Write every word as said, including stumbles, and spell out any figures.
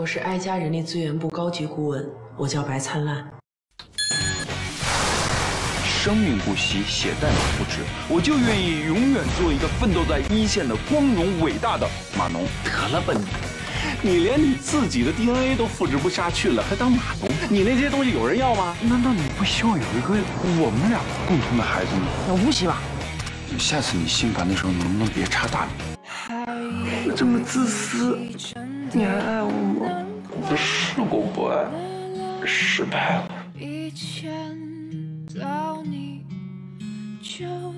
我是哀家人力资源部高级顾问，我叫白灿烂。 生命不息，血债不止，我就愿意永远做一个奋斗在一线的光荣伟大的码农。 得了吧你，你连你自己的 D N A 都复制不下去了，还当码农？你那些东西有人要吗？ 难道你不希望有一个我们俩共同的孩子吗？ 那无锡吧。 下次你心烦的时候，能不能别插大米？ 我这么自私，你还爱我吗？我试过不爱，失败了。 以前到你就